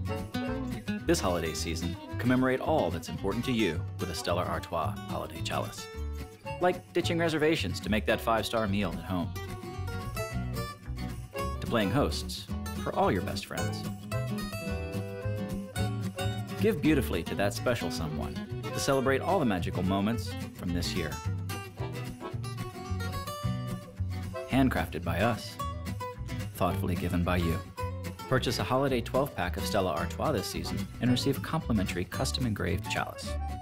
This holiday season, commemorate all that's important to you with a Stella Artois holiday chalice. Like ditching reservations to make that 5-star meal at home. To playing hosts for all your best friends. Give beautifully to that special someone to celebrate all the magical moments from this year. Handcrafted by us, thoughtfully given by you. Purchase a holiday 12-pack of Stella Artois this season and receive a complimentary custom engraved chalice.